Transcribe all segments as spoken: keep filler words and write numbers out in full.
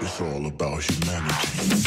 It's all about humanity.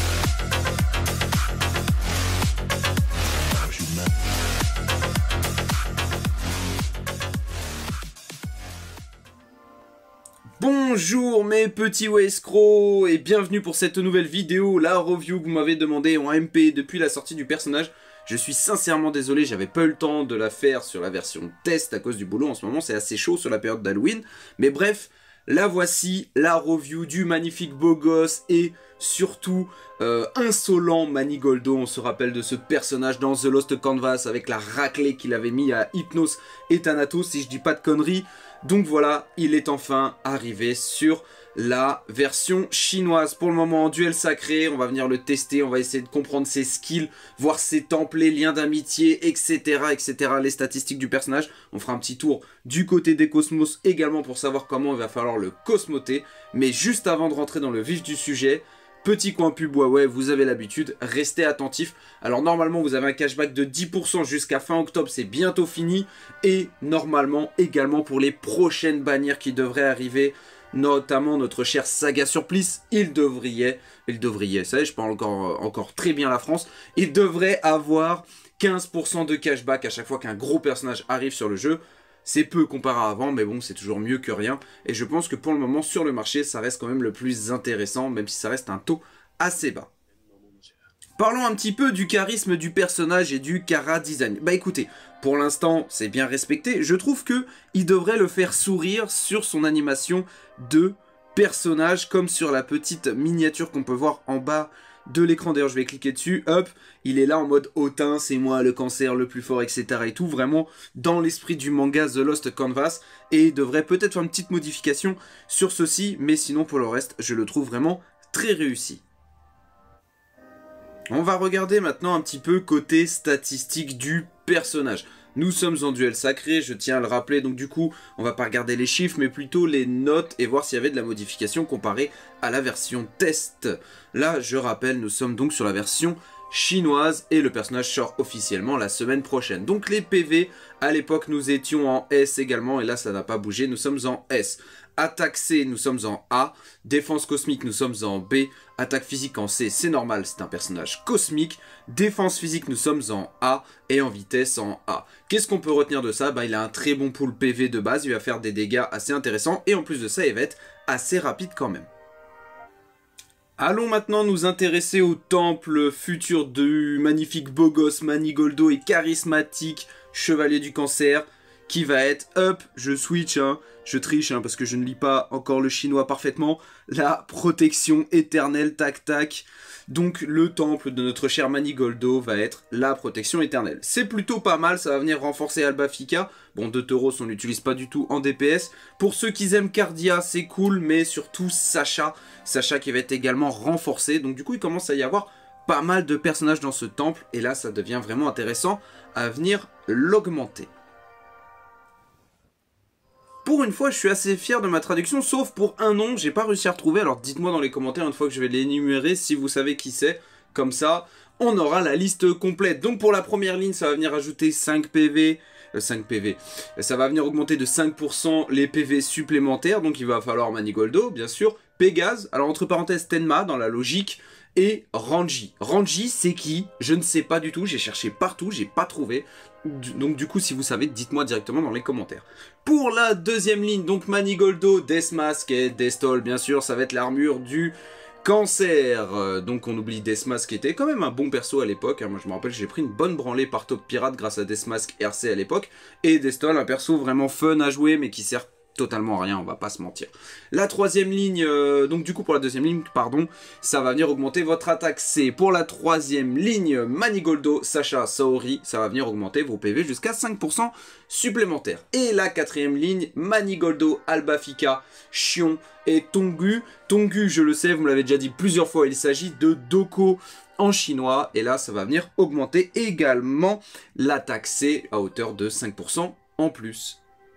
Bonjour mes petits escrocs et bienvenue pour cette nouvelle vidéo, la review que vous m'avez demandé en M P depuis la sortie du personnage. Je suis sincèrement désolé, j'avais pas eu le temps de la faire sur la version test à cause du boulot. En ce moment c'est assez chaud sur la période d'Halloween. Mais bref, la voici, la review du magnifique beau gosse et surtout euh, insolent Manigoldo. On se rappelle de ce personnage dans The Lost Canvas avec la raclée qu'il avait mis à Hypnos et Thanatos si je dis pas de conneries. Donc voilà, il est enfin arrivé sur la version chinoise. Pour le moment en duel sacré, on va venir le tester, on va essayer de comprendre ses skills, voir ses templates, liens d'amitié, et cetera, et cetera, les statistiques du personnage. On fera un petit tour du côté des cosmos également pour savoir comment il va falloir le cosmoter. Mais juste avant de rentrer dans le vif du sujet, petit coin pub, ouais, ouais, vous avez l'habitude, restez attentifs. Alors normalement, vous avez un cashback de dix pour cent jusqu'à fin octobre, c'est bientôt fini. Et normalement, également pour les prochaines bannières qui devraient arriver, notamment notre cher Saga Surplice, il devrait, il devrait, ça y est, je parle encore, encore très bien la France, il devrait avoir quinze pour cent de cashback à chaque fois qu'un gros personnage arrive sur le jeu. C'est peu comparé à avant, mais bon, c'est toujours mieux que rien. Et je pense que pour le moment, sur le marché, ça reste quand même le plus intéressant, même si ça reste un taux assez bas. Parlons un petit peu du charisme du personnage et du chara design. Bah écoutez, pour l'instant, c'est bien respecté. Je trouve que il devrait le faire sourire sur son animation de personnage, comme sur la petite miniature qu'on peut voir en bas de l'écran. D'ailleurs, je vais cliquer dessus, hop, il est là en mode hautain, c'est moi le cancer le plus fort, et cetera. Et tout, vraiment dans l'esprit du manga The Lost Canvas. Et il devrait peut-être faire une petite modification sur ceci, mais sinon pour le reste, je le trouve vraiment très réussi. On va regarder maintenant un petit peu côté statistique du personnage. Nous sommes en duel sacré, je tiens à le rappeler, donc du coup, on va pas regarder les chiffres, mais plutôt les notes et voir s'il y avait de la modification comparée à la version test. Là, je rappelle, nous sommes donc sur la version chinoise et le personnage sort officiellement la semaine prochaine. Donc les P V, à l'époque, nous étions en S également, et là, ça n'a pas bougé, nous sommes en S. Attaque C, nous sommes en A. Défense cosmique, nous sommes en B. Attaque physique en C, c'est normal, c'est un personnage cosmique. Défense physique, nous sommes en A. Et en vitesse en A. Qu'est-ce qu'on peut retenir de ça? Bah, il a un très bon pool P V de base, il va faire des dégâts assez intéressants. Et en plus de ça, il va être assez rapide quand même. Allons maintenant nous intéresser au temple futur du magnifique beau gosse Manigoldo et charismatique chevalier du cancer, qui va être, hop, je switch, hein, je triche, hein, parce que je ne lis pas encore le chinois parfaitement, la protection éternelle, tac tac. Donc le temple de notre cher Manigoldo va être la protection éternelle. C'est plutôt pas mal, ça va venir renforcer Albafika. Bon, de Tauros, on l'utilise pas du tout en D P S. Pour ceux qui aiment Cardia, c'est cool, mais surtout Sacha. Sacha qui va être également renforcé. Donc du coup, il commence à y avoir pas mal de personnages dans ce temple. Et là, ça devient vraiment intéressant à venir l'augmenter. Pour une fois, je suis assez fier de ma traduction, sauf pour un nom, j'ai pas réussi à retrouver. Alors dites-moi dans les commentaires une fois que je vais l'énumérer si vous savez qui c'est. Comme ça, on aura la liste complète. Donc pour la première ligne, ça va venir ajouter cinq P V. Euh, cinq P V. Ça va venir augmenter de cinq pour cent les P V supplémentaires. Donc il va falloir Manigoldo, bien sûr. Pégase, alors entre parenthèses Tenma dans la logique. Et Ranji. Ranji, c'est qui? Je ne sais pas du tout. J'ai cherché partout, j'ai pas trouvé. Donc du coup, si vous savez, dites-moi directement dans les commentaires. Pour la deuxième ligne, donc Manigoldo, Deathmask et Destol, bien sûr, ça va être l'armure du cancer. Euh, donc on oublie Deathmask qui était quand même un bon perso à l'époque. Hein. Moi je me rappelle, j'ai pris une bonne branlée par Top Pirate grâce à Deathmask R C à l'époque. Et Destol, un perso vraiment fun à jouer, mais qui sert totalement à rien, on va pas se mentir. La troisième ligne, euh, donc du coup pour la deuxième ligne, pardon, ça va venir augmenter votre attaque C. Pour la troisième ligne, Manigoldo, Sacha, Saori, ça va venir augmenter vos P V jusqu'à cinq pour cent supplémentaires. Et la quatrième ligne, Manigoldo, Albafika, Xion et Tongu. Tongu, je le sais, vous me l'avez déjà dit plusieurs fois, il s'agit de Doko en chinois. Et là, ça va venir augmenter également l'attaque C à hauteur de cinq pour cent en plus.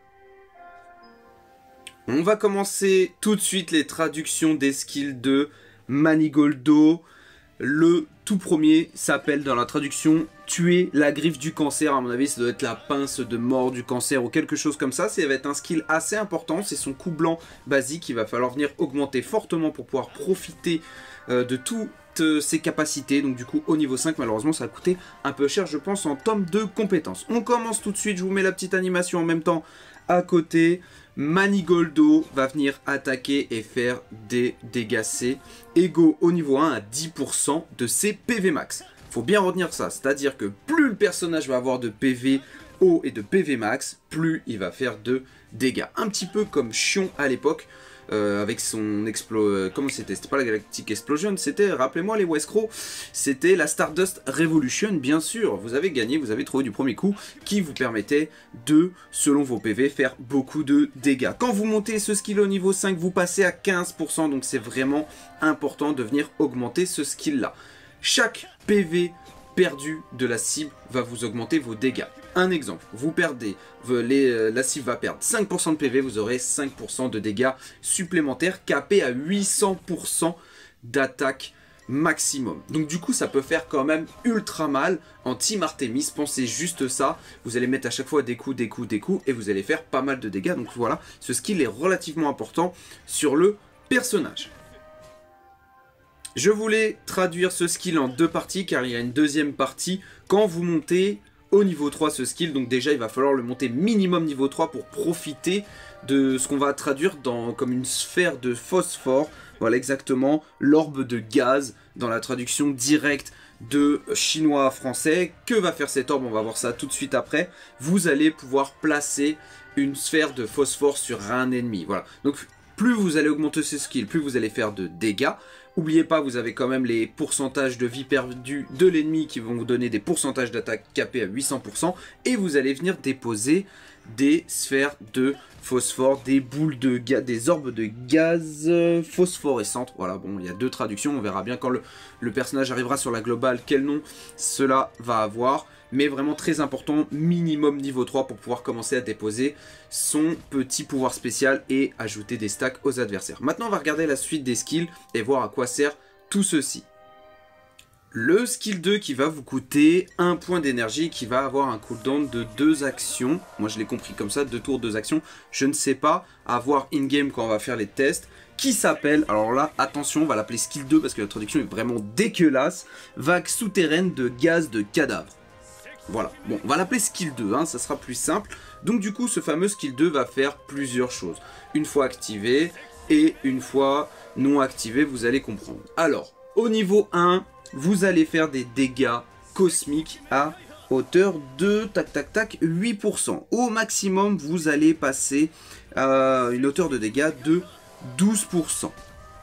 On va commencer tout de suite les traductions des skills de Manigoldo. Le tout premier s'appelle dans la traduction « Tuer la griffe du cancer ». À mon avis, ça doit être la pince de mort du cancer ou quelque chose comme ça. Ça va être un skill assez important. C'est son coup blanc basique. Il va falloir venir augmenter fortement pour pouvoir profiter euh, de toutes ses capacités. Donc du coup, au niveau cinq, malheureusement, ça a coûté un peu cher, je pense, en tome de compétences. On commence tout de suite. Je vous mets la petite animation en même temps à côté. Manigoldo va venir attaquer et faire des dégâts C égaux au niveau un à dix pour cent de ses P V max. Faut bien retenir ça, c'est-à-dire que plus le personnage va avoir de P V haut et de P V max, plus il va faire de dégâts. Un petit peu comme Chion à l'époque, euh, avec son explo... Euh, comment c'était? C'était pas la Galactic Explosion, c'était, rappelez-moi les Wescrow, c'était la Stardust Revolution, bien sûr. Vous avez gagné, vous avez trouvé du premier coup, qui vous permettait de, selon vos P V, faire beaucoup de dégâts. Quand vous montez ce skill au niveau cinq, vous passez à quinze pour cent, donc c'est vraiment important de venir augmenter ce skill-là. Chaque P V perdu de la cible va vous augmenter vos dégâts. Un exemple, vous perdez, les, la cible va perdre cinq pour cent de P V, vous aurez cinq pour cent de dégâts supplémentaires capés à huit cents pour cent d'attaque maximum. Donc du coup ça peut faire quand même ultra mal en Team Artemis, pensez juste ça, vous allez mettre à chaque fois des coups, des coups, des coups et vous allez faire pas mal de dégâts. Donc voilà, ce skill est relativement important sur le personnage. Je voulais traduire ce skill en deux parties car il y a une deuxième partie quand vous montez au niveau trois ce skill. Donc déjà il va falloir le monter minimum niveau trois pour profiter de ce qu'on va traduire dans, comme une sphère de phosphore. Voilà exactement, l'orbe de gaz dans la traduction directe de chinois à français. Que va faire cet orbe? On va voir ça tout de suite après. Vous allez pouvoir placer une sphère de phosphore sur un ennemi. Voilà, donc plus vous allez augmenter ce skill, plus vous allez faire de dégâts. N'oubliez pas, vous avez quand même les pourcentages de vie perdue de l'ennemi qui vont vous donner des pourcentages d'attaque capés à huit cents pour cent. Et vous allez venir déposer des sphères de phosphore, des boules de gaz, des orbes de gaz phosphorescentes. Voilà, bon, il y a deux traductions. On verra bien quand le, le personnage arrivera sur la globale quel nom cela va avoir. Mais vraiment très important, minimum niveau trois pour pouvoir commencer à déposer son petit pouvoir spécial et ajouter des stacks aux adversaires. Maintenant, on va regarder la suite des skills et voir à quoi sert tout ceci. Le skill deux qui va vous coûter un point d'énergie, qui va avoir un cooldown de deux actions. Moi, je l'ai compris comme ça, deux tours, deux actions. Je ne sais pas, à voir in-game quand on va faire les tests. Qui s'appelle, alors là, attention, on va l'appeler skill deux parce que la traduction est vraiment dégueulasse. Vague souterraine de gaz de cadavre. Voilà, bon, on va l'appeler skill deux, hein, ça sera plus simple. Donc du coup, ce fameux skill deux va faire plusieurs choses. Une fois activé et une fois non activé, vous allez comprendre. Alors, au niveau un, vous allez faire des dégâts cosmiques à hauteur de tac tac tac huit pour cent. Au maximum, vous allez passer à une hauteur de dégâts de douze pour cent.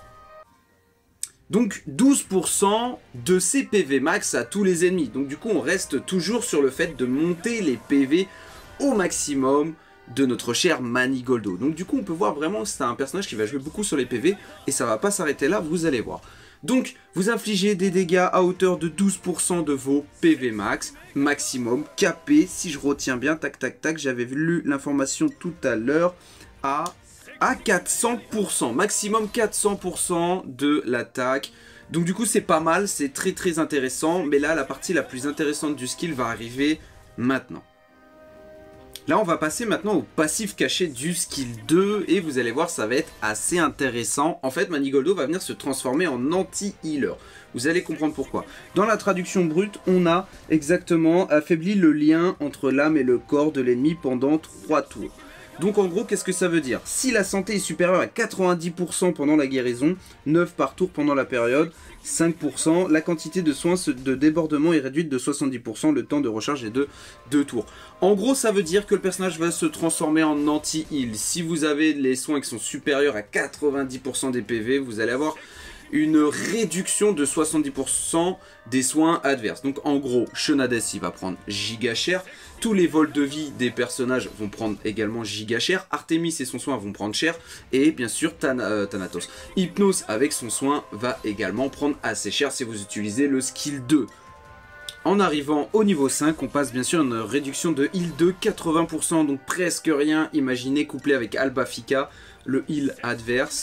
Donc douze pour cent de ses P V max à tous les ennemis. Donc du coup on reste toujours sur le fait de monter les P V au maximum de notre cher Manigoldo. Donc du coup on peut voir vraiment que c'est un personnage qui va jouer beaucoup sur les P V et ça va pas s'arrêter là, vous allez voir. Donc vous infligez des dégâts à hauteur de douze pour cent de vos P V max maximum capé, si je retiens bien, tac tac tac, j'avais lu l'information tout à l'heure, à... à quatre cents pour cent, maximum quatre cents pour cent de l'attaque. Donc du coup c'est pas mal, c'est très très intéressant. Mais là la partie la plus intéressante du skill va arriver maintenant. Là on va passer maintenant au passif caché du skill deux. Et vous allez voir ça va être assez intéressant. En fait Manigoldo va venir se transformer en anti-healer. Vous allez comprendre pourquoi. Dans la traduction brute, on a exactement affaibli le lien entre l'âme et le corps de l'ennemi pendant trois tours. Donc en gros, qu'est-ce que ça veut dire? Si la santé est supérieure à quatre-vingt-dix pour cent pendant la guérison, neuf par tour pendant la période, cinq pour cent, la quantité de soins de débordement est réduite de soixante-dix pour cent, le temps de recharge est de deux tours. En gros, ça veut dire que le personnage va se transformer en anti-heal. Si vous avez les soins qui sont supérieurs à quatre-vingt-dix pour cent des P V, vous allez avoir une réduction de soixante-dix pour cent des soins adverses. Donc en gros, Shonades il va prendre giga cher. Tous les vols de vie des personnages vont prendre également giga cher. Artemis et son soin vont prendre cher. Et bien sûr Tan euh, Thanatos. Hypnos avec son soin va également prendre assez cher si vous utilisez le skill deux. En arrivant au niveau cinq, on passe bien sûr une réduction de heal de quatre-vingts pour cent. Donc presque rien. Imaginez couplé avec Albafika, le heal adverse.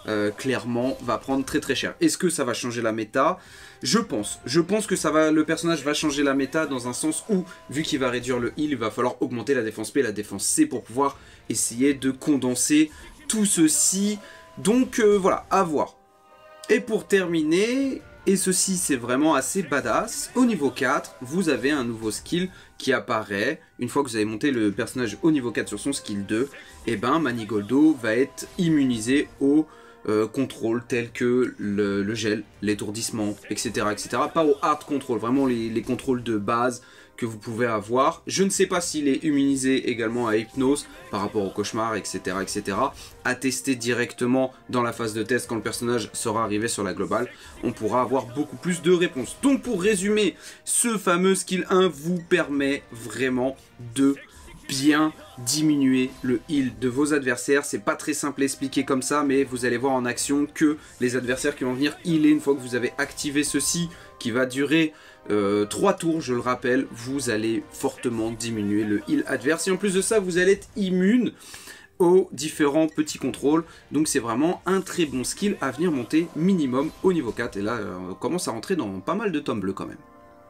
euh, clairement, va prendre très très cher. Est-ce que ça va changer la méta? Je pense. Je pense que ça va, le personnage va changer la méta dans un sens où, vu qu'il va réduire le heal, il va falloir augmenter la défense P et la défense C pour pouvoir essayer de condenser tout ceci. Donc euh, voilà, à voir. Et pour terminer... Et ceci c'est vraiment assez badass, au niveau quatre, vous avez un nouveau skill qui apparaît, une fois que vous avez monté le personnage au niveau quatre sur son skill deux, et ben Manigoldo va être immunisé au euh, contrôle tels que le, le gel, l'étourdissement, et cetera, et cetera. Pas au hard control, vraiment les, les contrôles de base que vous pouvez avoir. Je ne sais pas s'il est immunisé également à hypnose par rapport au cauchemar, et cetera, et cetera. À tester directement dans la phase de test quand le personnage sera arrivé sur la globale. On pourra avoir beaucoup plus de réponses. Donc pour résumer, ce fameux skill un vous permet vraiment de bien diminuer le heal de vos adversaires. C'est pas très simple à expliquer comme ça, mais vous allez voir en action que les adversaires qui vont venir healer une fois que vous avez activé ceci, qui va durer euh, trois tours, je le rappelle, vous allez fortement diminuer le heal adverse. Et en plus de ça, vous allez être immune aux différents petits contrôles. Donc c'est vraiment un très bon skill à venir monter minimum au niveau quatre. Et là, euh, on commence à rentrer dans pas mal de tomes bleus quand même.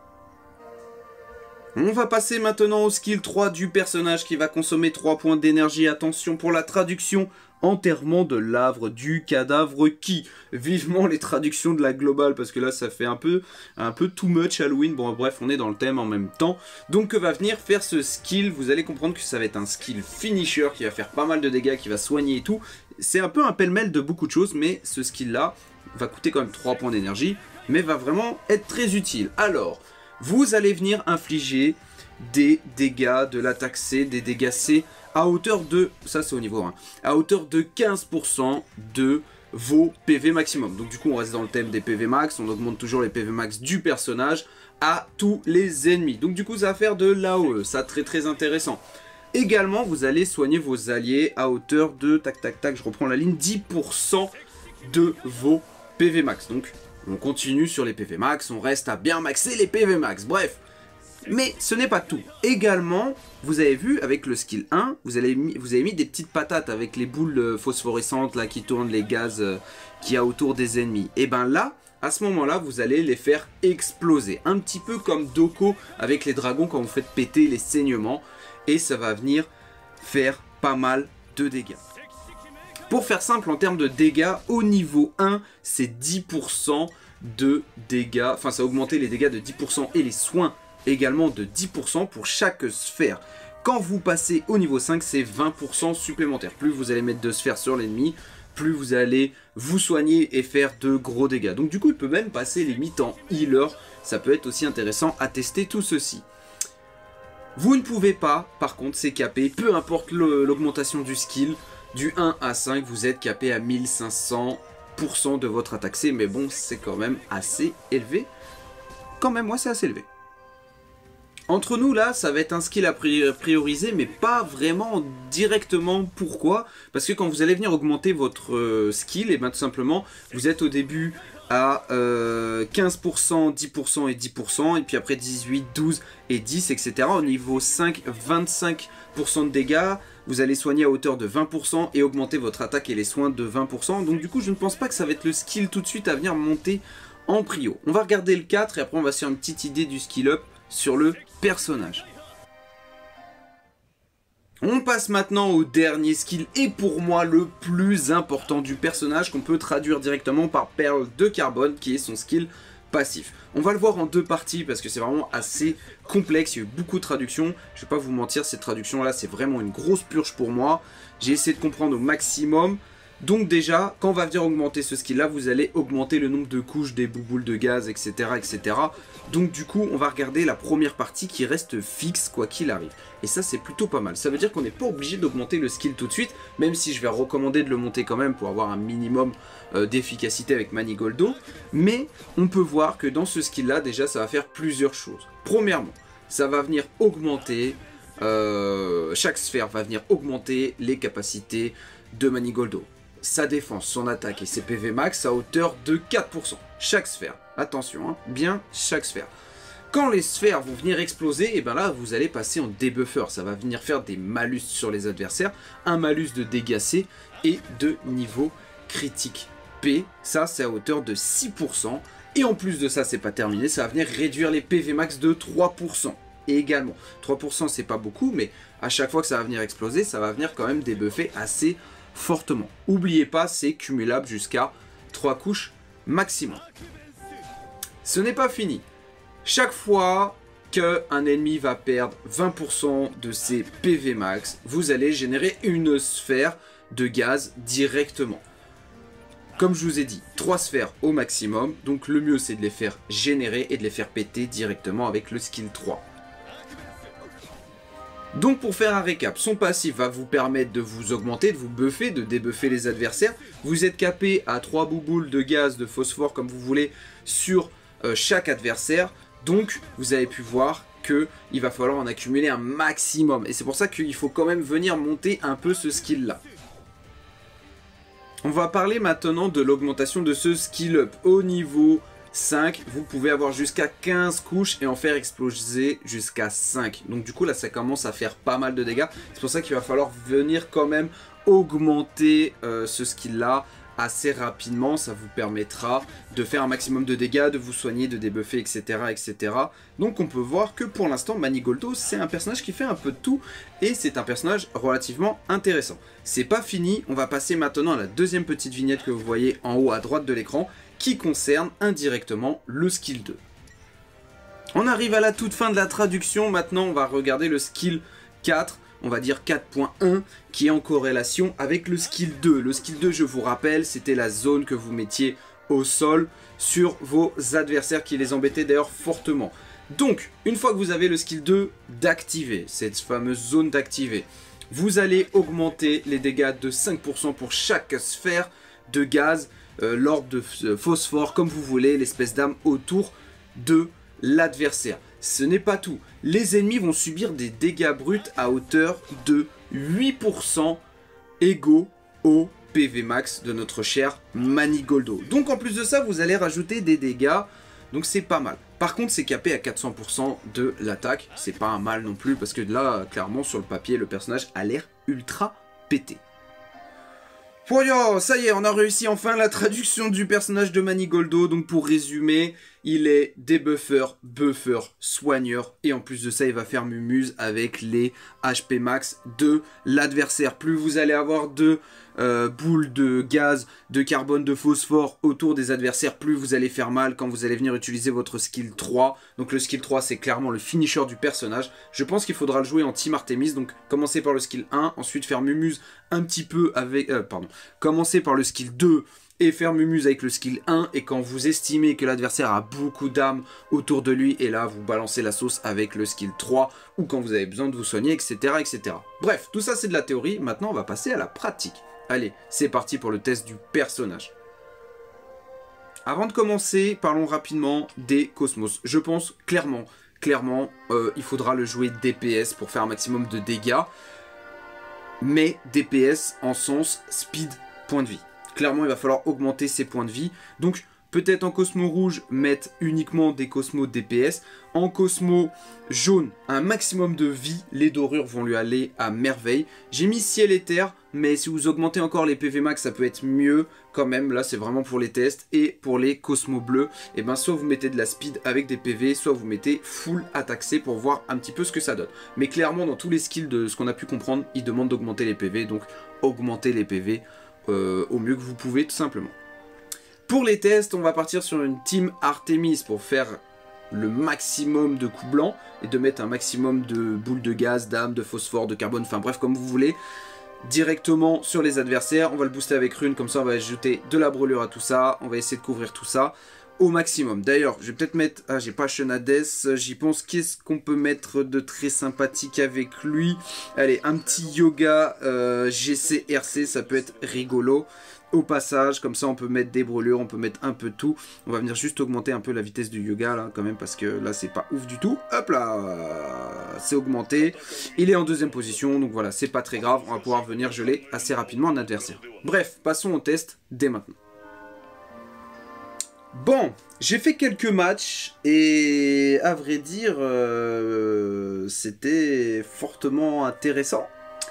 On va passer maintenant au skill trois du personnage qui va consommer trois points d'énergie. Attention pour la traduction. Enterrement de l'havre du cadavre qui. Vivement les traductions de la globale parce que là ça fait un peu, un peu too much Halloween. Bon bref, on est dans le thème en même temps. Donc que va venir faire ce skill? Vous allez comprendre que ça va être un skill finisher qui va faire pas mal de dégâts, qui va soigner et tout. C'est un peu un pêle-mêle de beaucoup de choses, mais ce skill là va coûter quand même trois points d'énergie, mais va vraiment être très utile. Alors, vous allez venir infliger des dégâts de l'attaque C, des dégâts C à hauteur de, ça c'est au niveau un, à hauteur de quinze pour cent de vos P V maximum. Donc du coup on reste dans le thème des P V max, on augmente toujours les P V max du personnage à tous les ennemis. Donc du coup ça va faire de l'A O E, ça très très intéressant. Également vous allez soigner vos alliés à hauteur de, tac tac tac, je reprends la ligne, dix pour cent de vos P V max. Donc on continue sur les P V max, on reste à bien maxer les P V max, bref. Mais ce n'est pas tout. Également, vous avez vu avec le skill un, vous avez mis, vous avez mis des petites patates avec les boules phosphorescentes là qui tournent, les gaz euh, qu'il y a autour des ennemis. Et ben là, à ce moment-là, vous allez les faire exploser. Un petit peu comme Doko avec les dragons quand vous faites péter les saignements. Et ça va venir faire pas mal de dégâts. Pour faire simple en termes de dégâts, au niveau un, c'est dix pour cent de dégâts. Enfin, ça a augmenté les dégâts de dix pour cent et les soins également de dix pour cent pour chaque sphère. Quand vous passez au niveau cinq, c'est vingt pour cent supplémentaire. Plus vous allez mettre de sphères sur l'ennemi, plus vous allez vous soigner et faire de gros dégâts. Donc du coup, il peut même passer limite en healer. Ça peut être aussi intéressant à tester tout ceci. Vous ne pouvez pas, par contre, c'est capé, peu importe l'augmentation du skill, du un à cinq, vous êtes capé à mille cinq cents pour cent de votre attaque C. Mais bon, c'est quand même assez élevé. Quand même, moi, c'est assez élevé. Entre nous là, ça va être un skill à prioriser, mais pas vraiment directement. Pourquoi? Parce que quand vous allez venir augmenter votre euh, skill, et bien tout simplement, vous êtes au début à euh, quinze pour cent, dix pour cent et dix pour cent, et puis après dix-huit, douze et dix, et cetera. Au niveau cinq, vingt-cinq pour cent de dégâts, vous allez soigner à hauteur de vingt pour cent et augmenter votre attaque et les soins de vingt pour cent. Donc du coup, je ne pense pas que ça va être le skill tout de suite à venir monter en prio. On va regarder le quatre et après on va se faire une petite idée du skill up sur le personnage. On passe maintenant au dernier skill et pour moi le plus important du personnage qu'on peut traduire directement par perle de carbone qui est son skill passif. On va le voir en deux parties parce que c'est vraiment assez complexe, il y a eu beaucoup de traductions. Je vais pas vous mentir, cette traduction là c'est vraiment une grosse purge pour moi. J'ai essayé de comprendre au maximum. Donc déjà, quand on va venir augmenter ce skill là, vous allez augmenter le nombre de couches des bouboules de gaz, et cetera et cetera. Donc du coup, on va regarder la première partie qui reste fixe quoi qu'il arrive. Et ça, c'est plutôt pas mal. Ça veut dire qu'on n'est pas obligé d'augmenter le skill tout de suite, même si je vais recommander de le monter quand même pour avoir un minimum euh, d'efficacité avec Manigoldo. Mais on peut voir que dans ce skill là, déjà, ça va faire plusieurs choses. Premièrement, ça va venir augmenter, euh, chaque sphère va venir augmenter les capacités de Manigoldo. Sa défense, son attaque et ses P V max à hauteur de quatre pour cent. Chaque sphère. Attention, hein, bien chaque sphère. Quand les sphères vont venir exploser, et ben là vous allez passer en débuffer. Ça va venir faire des malus sur les adversaires. Un malus de dégâts C et de niveau critique P, ça c'est à hauteur de six pour cent. Et en plus de ça, c'est pas terminé, ça va venir réduire les P V max de trois pour cent. Et également, trois pour cent c'est pas beaucoup, mais à chaque fois que ça va venir exploser, ça va venir quand même débuffer assez fortement. Oubliez pas, c'est cumulable jusqu'à trois couches maximum. Ce n'est pas fini. Chaque fois qu'un ennemi va perdre vingt pour cent de ses P V max, vous allez générer une sphère de gaz directement. Comme je vous ai dit, trois sphères au maximum, donc le mieux c'est de les faire générer et de les faire péter directement avec le skill trois. Donc pour faire un récap, son passif va vous permettre de vous augmenter, de vous buffer, de débuffer les adversaires. Vous êtes capé à trois bouboules de gaz, de phosphore comme vous voulez sur euh, chaque adversaire. Donc vous avez pu voir qu'il va falloir en accumuler un maximum. Et c'est pour ça qu'il faut quand même venir monter un peu ce skill là. On va parler maintenant de l'augmentation de ce skill up. Au niveau cinq, vous pouvez avoir jusqu'à quinze couches et en faire exploser jusqu'à cinq. Donc du coup là ça commence à faire pas mal de dégâts. C'est pour ça qu'il va falloir venir quand même augmenter euh, ce skill là assez rapidement. Ça vous permettra de faire un maximum de dégâts, de vous soigner, de débuffer, et cetera et cetera. Donc on peut voir que pour l'instant Manigoldo c'est un personnage qui fait un peu de tout et c'est un personnage relativement intéressant. C'est pas fini, on va passer maintenant à la deuxième petite vignette que vous voyez en haut à droite de l'écran qui concerne indirectement le skill deux. On arrive à la toute fin de la traduction, maintenant on va regarder le skill quatre, on va dire quatre point un, qui est en corrélation avec le skill deux. Le skill deux, je vous rappelle, c'était la zone que vous mettiez au sol sur vos adversaires qui les embêtaient d'ailleurs fortement. Donc, une fois que vous avez le skill deux d'activer, cette fameuse zone d'activer, vous allez augmenter les dégâts de cinq pour cent pour chaque sphère de gaz, euh, l'ordre de euh, phosphore, comme vous voulez, l'espèce d'âme autour de l'adversaire. Ce n'est pas tout. Les ennemis vont subir des dégâts bruts à hauteur de huit pour cent égaux au P V max de notre cher Manigoldo. Donc en plus de ça, vous allez rajouter des dégâts. Donc c'est pas mal. Par contre, c'est capé à quatre cents pour cent de l'attaque. C'est pas un mal non plus parce que là, clairement, sur le papier, le personnage a l'air ultra pété. Voilà, ça y est, on a réussi enfin la traduction du personnage de Manigoldo. Donc pour résumer, il est débuffer, buffer, soigneur. Et en plus de ça, il va faire mumuse avec les H P max de l'adversaire. Plus vous allez avoir de euh, boules de gaz, de carbone, de phosphore autour des adversaires, plus vous allez faire mal quand vous allez venir utiliser votre skill trois. Donc le skill trois, c'est clairement le finisher du personnage. Je pense qu'il faudra le jouer en Team Artemis. Donc commencer par le skill un, ensuite faire mumuse un petit peu avec... Euh, pardon. Commencer par le skill deux et faire mumuse avec le skill un, et quand vous estimez que l'adversaire a beaucoup d'âme autour de lui, et là vous balancez la sauce avec le skill trois, ou quand vous avez besoin de vous soigner, et cetera et cetera. Bref, tout ça c'est de la théorie, maintenant on va passer à la pratique. Allez, c'est parti pour le test du personnage. Avant de commencer, parlons rapidement des cosmos. Je pense clairement, clairement, euh, il faudra le jouer D P S pour faire un maximum de dégâts, mais D P S en sens speed, point de vie. Clairement, il va falloir augmenter ses points de vie. Donc, peut-être en Cosmo rouge, mettre uniquement des Cosmos D P S. En Cosmo jaune, un maximum de vie. Les dorures vont lui aller à merveille. J'ai mis ciel et terre, mais si vous augmentez encore les P V max, ça peut être mieux quand même. Là, c'est vraiment pour les tests. Et pour les Cosmo bleus, et ben, soit vous mettez de la speed avec des P V, soit vous mettez full attaque C pour voir un petit peu ce que ça donne. Mais clairement, dans tous les skills de ce qu'on a pu comprendre, il demande d'augmenter les P V. Donc, augmentez les P V. Euh, au mieux que vous pouvez tout simplement. Pour les tests, on va partir sur une team Artemis pour faire le maximum de coups blancs et de mettre un maximum de boules de gaz, d'âme, de phosphore, de carbone, enfin bref comme vous voulez, directement sur les adversaires. On va le booster avec rune, comme ça on va ajouter de la brûlure à tout ça, on va essayer de couvrir tout ça au maximum. D'ailleurs, je vais peut-être mettre... Ah, j'ai pas Shenades, j'y pense. Qu'est-ce qu'on peut mettre de très sympathique avec lui? Allez, un petit yoga euh, G C R C, ça peut être rigolo. Au passage, comme ça on peut mettre des brûlures, on peut mettre un peu de tout. On va venir juste augmenter un peu la vitesse du yoga là quand même, parce que là c'est pas ouf du tout. Hop là, c'est augmenté. Il est en deuxième position, donc voilà, c'est pas très grave. On va pouvoir venir geler assez rapidement un adversaire. Bref, passons au test dès maintenant. Bon, j'ai fait quelques matchs et à vrai dire, euh, c'était fortement intéressant.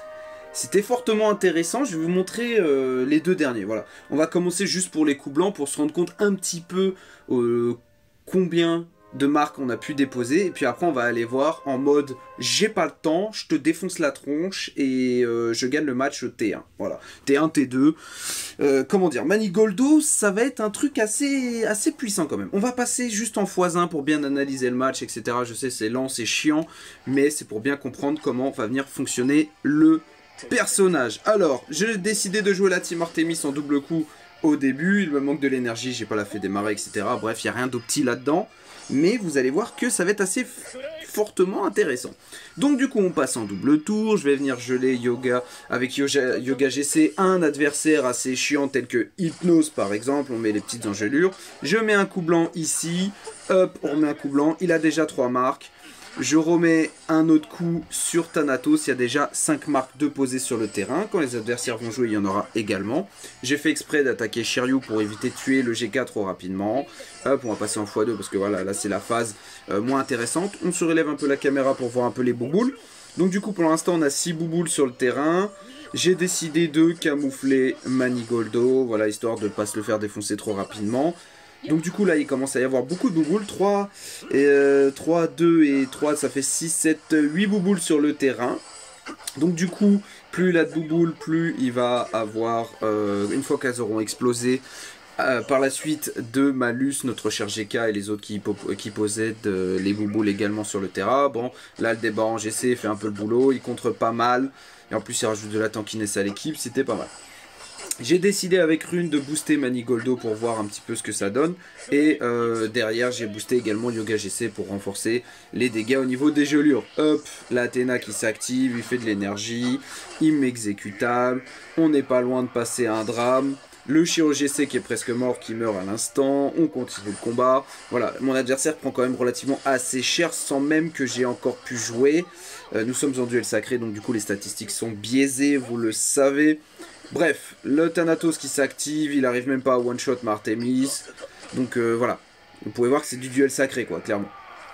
C'était fortement intéressant, je vais vous montrer euh, les deux derniers, voilà. On va commencer juste pour les coups blancs pour se rendre compte un petit peu euh, combien de marques on a pu déposer. Et puis après on va aller voir en mode j'ai pas le temps, je te défonce la tronche et euh, je gagne le match T un. Voilà, T un, T deux. Euh, comment dire, Manigoldo, ça va être un truc assez, assez puissant quand même. On va passer juste en fois un pour bien analyser le match, et cetera. Je sais c'est lent, c'est chiant, mais c'est pour bien comprendre comment va venir fonctionner le personnage. Alors, j'ai décidé de jouer la team Artemis en double coup au début. Il me manque de l'énergie, j'ai pas la fait démarrer, et cetera. Bref, il n'y a rien d'opti là-dedans. Mais vous allez voir que ça va être assez fortement intéressant. Donc du coup, on passe en double tour. Je vais venir geler Yoga avec Yoga, Yoga G C, un adversaire assez chiant tel que Hypnose par exemple. On met les petites engelures. Je mets un coup blanc ici. Hop, on remet un coup blanc. Il a déjà trois marques. Je remets un autre coup sur Thanatos, il y a déjà cinq marques de posées sur le terrain. Quand les adversaires vont jouer, il y en aura également. J'ai fait exprès d'attaquer Shiryu pour éviter de tuer le G K trop rapidement. Hop, on va passer en fois deux parce que voilà, là c'est la phase euh, moins intéressante. On se relève un peu la caméra pour voir un peu les bouboules. Donc du coup pour l'instant on a six bouboules sur le terrain. J'ai décidé de camoufler Manigoldo, voilà, histoire de ne pas se le faire défoncer trop rapidement. Donc du coup là il commence à y avoir beaucoup de bouboules, trois, euh, trois, deux et trois, ça fait six, sept, huit bouboules sur le terrain. Donc du coup, plus il a de bouboules, plus il va avoir, euh, une fois qu'elles auront explosé, euh, par la suite de malus, notre cher G K et les autres qui, qui possèdent euh, les bouboules également sur le terrain. Bon, là le débat en G C fait un peu le boulot, il contre pas mal, et en plus il rajoute de la tankiness à l'équipe, c'était pas mal. J'ai décidé avec Rune de booster Manigoldo pour voir un petit peu ce que ça donne. Et euh, derrière j'ai boosté également Yoga G C pour renforcer les dégâts au niveau des gelures. Hop, la Athéna qui s'active, il fait de l'énergie, inexécutable. On n'est pas loin de passer à un drame. Le Shiro G C qui est presque mort, qui meurt à l'instant. On continue le combat. Voilà, mon adversaire prend quand même relativement assez cher sans même que j'ai encore pu jouer. Euh, nous sommes en duel sacré, donc du coup les statistiques sont biaisées, vous le savez. Bref, le Thanatos qui s'active, il arrive même pas à one-shot Artemis. Donc euh, voilà, vous pouvez voir que c'est du duel sacré quoi, clairement.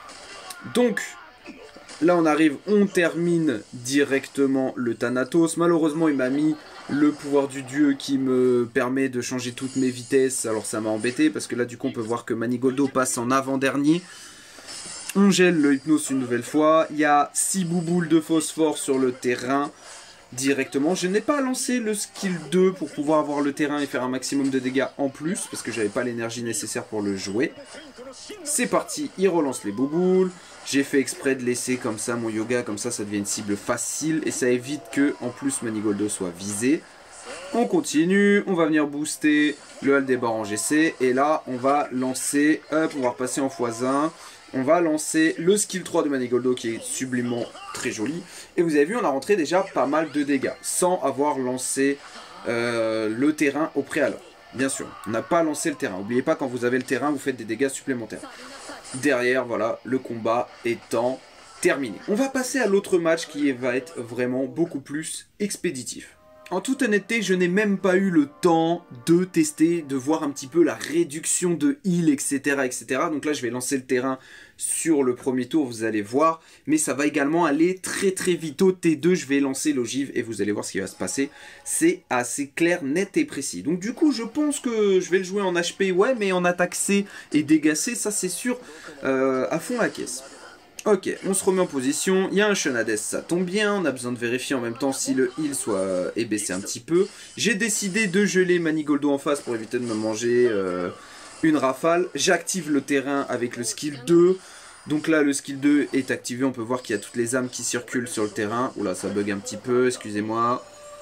Donc, là on arrive, on termine directement le Thanatos. Malheureusement il m'a mis le pouvoir du dieu qui me permet de changer toutes mes vitesses. Alors ça m'a embêté parce que là du coup on peut voir que Manigoldo passe en avant-dernier. On gèle le Hypnose une nouvelle fois. Il y a six bouboules de phosphore sur le terrain. Directement, je n'ai pas lancé le skill deux pour pouvoir avoir le terrain et faire un maximum de dégâts en plus parce que j'avais pas l'énergie nécessaire pour le jouer. C'est parti, il relance les bouboules. J'ai fait exprès de laisser comme ça mon Yoga, comme ça ça devient une cible facile et ça évite que en plus Manigoldo soit visé. On continue, on va venir booster le Aldebar en G C et là on va lancer, hop, on va repasser en fois un. On va lancer le skill trois de Manigoldo qui est sublimement très joli. Et vous avez vu, on a rentré déjà pas mal de dégâts sans avoir lancé euh, le terrain au préalable. Bien sûr, on n'a pas lancé le terrain. N'oubliez pas, quand vous avez le terrain, vous faites des dégâts supplémentaires. Derrière, voilà, le combat étant terminé. On va passer à l'autre match qui va être vraiment beaucoup plus expéditif. En toute honnêteté, je n'ai même pas eu le temps de tester, de voir un petit peu la réduction de heal, et cetera, et cetera. Donc là, je vais lancer le terrain sur le premier tour, vous allez voir. Mais ça va également aller très très vite au T deux. Je vais lancer l'ogive et vous allez voir ce qui va se passer. C'est assez clair, net et précis. Donc du coup, je pense que je vais le jouer en H P, ouais, mais en attaque C et dégâts C, ça c'est sûr, euh, à fond la caisse. Ok, on se remet en position, il y a un Shonades, ça tombe bien, on a besoin de vérifier en même temps si le heal soit euh, est baissé un petit peu. J'ai décidé de geler Manigoldo en face pour éviter de me manger euh, une rafale. J'active le terrain avec le skill deux. Donc là, le skill deux est activé, on peut voir qu'il y a toutes les âmes qui circulent sur le terrain. Oula, ça bug un petit peu, excusez-moi.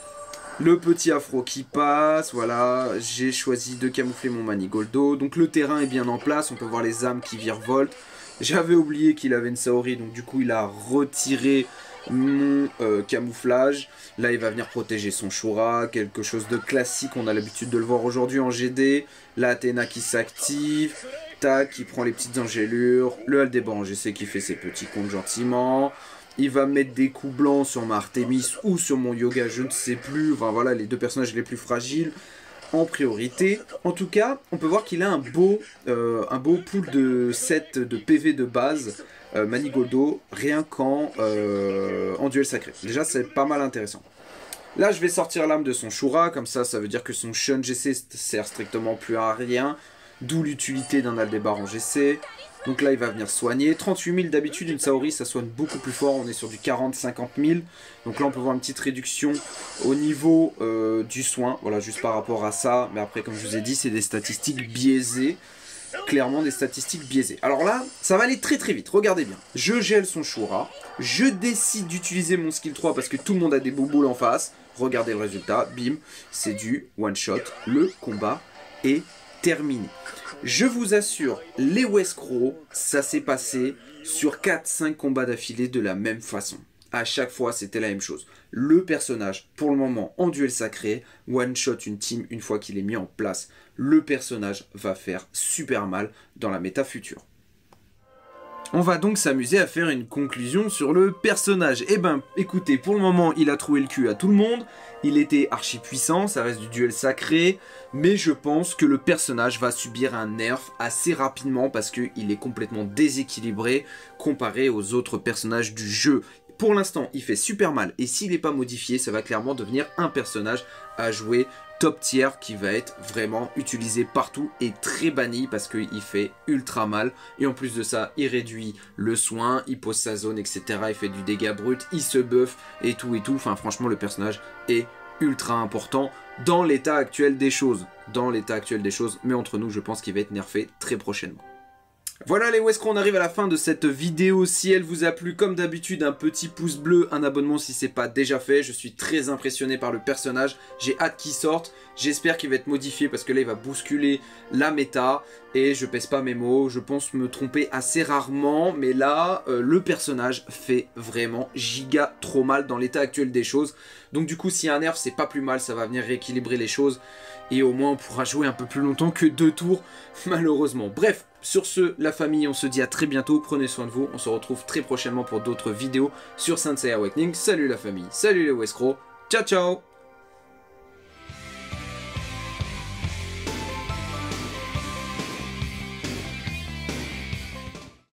Le petit afro qui passe, voilà, j'ai choisi de camoufler mon Manigoldo. Donc le terrain est bien en place, on peut voir les âmes qui virevoltent. J'avais oublié qu'il avait une Saori, donc du coup il a retiré mon euh, camouflage. Là il va venir protéger son Shura, quelque chose de classique, on a l'habitude de le voir aujourd'hui en G D. La Athéna qui s'active, tac, qui prend les petites engelures. Le Aldebar en G C qui fait ses petits comptes gentiment. Il va mettre des coups blancs sur ma Artemis ou sur mon Yoga, je ne sais plus. Enfin voilà, les deux personnages les plus fragiles en priorité. En tout cas, on peut voir qu'il a un beau, euh, un beau pool de sept de P V de base, euh, Manigoldo, rien qu'en euh, en duel sacré. Déjà, c'est pas mal intéressant. Là, je vais sortir l'âme de son Shura, comme ça, ça veut dire que son Shun G C sert strictement plus à rien. D'où l'utilité d'un Aldébaran G C. Donc là, il va venir soigner. trente-huit mille d'habitude, une Saori, ça soigne beaucoup plus fort. On est sur du quarante à cinquante mille. Donc là, on peut voir une petite réduction au niveau euh, du soin. Voilà, juste par rapport à ça. Mais après, comme je vous ai dit, c'est des statistiques biaisées. Clairement, des statistiques biaisées. Alors là, ça va aller très très vite. Regardez bien. Je gèle son Shura. Je décide d'utiliser mon skill trois parce que tout le monde a des bouboules en face. Regardez le résultat. Bim, c'est du one shot. Le combat est terminé. Je vous assure, les Wescrow, ça s'est passé sur quatre cinq combats d'affilée de la même façon. À chaque fois, c'était la même chose. Le personnage, pour le moment, en duel sacré, one-shot une team une fois qu'il est mis en place. Le personnage va faire super mal dans la méta future. On va donc s'amuser à faire une conclusion sur le personnage. Eh ben, écoutez, pour le moment, il a trouvé le cul à tout le monde. Il était archi puissant, ça reste du duel sacré. Mais je pense que le personnage va subir un nerf assez rapidement parce qu'il est complètement déséquilibré comparé aux autres personnages du jeu. Pour l'instant, il fait super mal. Et s'il n'est pas modifié, ça va clairement devenir un personnage à jouer top tier qui va être vraiment utilisé partout et très banni parce qu'il fait ultra mal. Et en plus de ça, il réduit le soin, il pose sa zone, et cetera. Il fait du dégât brut, il se buff et tout et tout. Enfin, franchement, le personnage est ultra important dans l'état actuel des choses. Dans l'état actuel des choses, mais entre nous, je pense qu'il va être nerfé très prochainement. Voilà les Wescrow, on arrive à la fin de cette vidéo. Si elle vous a plu, comme d'habitude, un petit pouce bleu, un abonnement si c'est pas déjà fait. Je suis très impressionné par le personnage, j'ai hâte qu'il sorte. J'espère qu'il va être modifié parce que là il va bousculer la méta. Et je pèse pas mes mots, je pense me tromper assez rarement. Mais là, euh, le personnage fait vraiment giga trop mal dans l'état actuel des choses. Donc du coup, s'il y a un nerf, c'est pas plus mal, ça va venir rééquilibrer les choses. Et au moins on pourra jouer un peu plus longtemps que deux tours, malheureusement. Bref, sur ce, la famille, on se dit à très bientôt, prenez soin de vous. On se retrouve très prochainement pour d'autres vidéos sur Sensei Awakening. Salut la famille, salut les Wescrow, ciao ciao.